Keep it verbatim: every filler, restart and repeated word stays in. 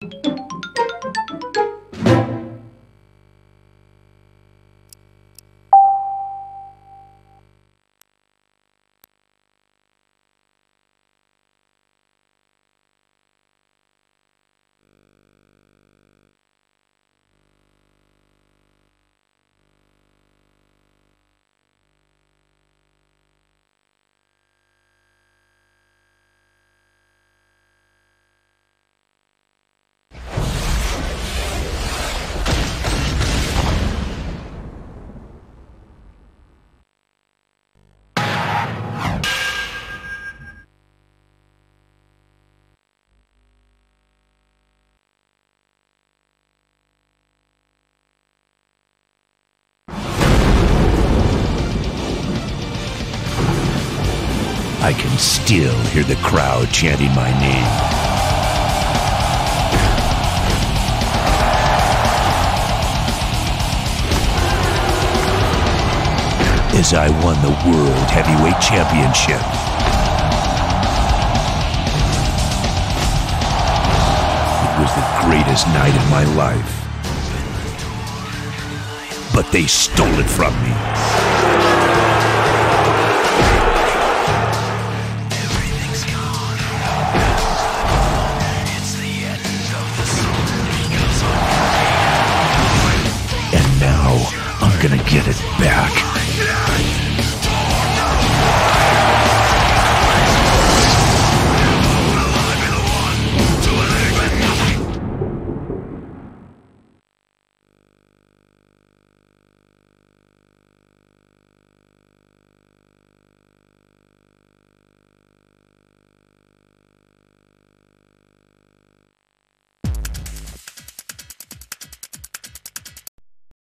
I can still hear the crowd chanting my name. As I won the World Heavyweight Championship. It was the greatest night of my life. But they stole it from me. I'm gonna get it back.